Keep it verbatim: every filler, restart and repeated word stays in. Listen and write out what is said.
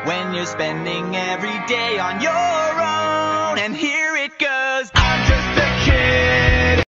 when you're spending every day on your own. And here